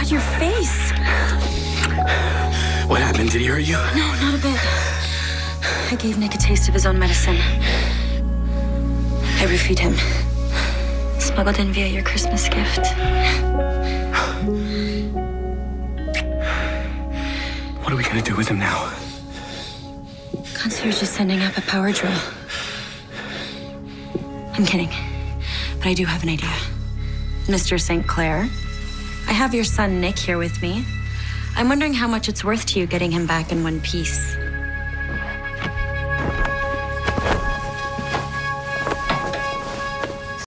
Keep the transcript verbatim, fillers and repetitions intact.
God, your face. What happened? Did he hurt you? No, not a bit. I gave Nick a taste of his own medicine. I roofied him. Smuggled in via your Christmas gift. What are we gonna do with him now? Concierge is sending up a power drill. I'm kidding, but I do have an idea. Mister Saint Clair, I have your son Nick here with me. I'm wondering how much it's worth to you getting him back in one piece.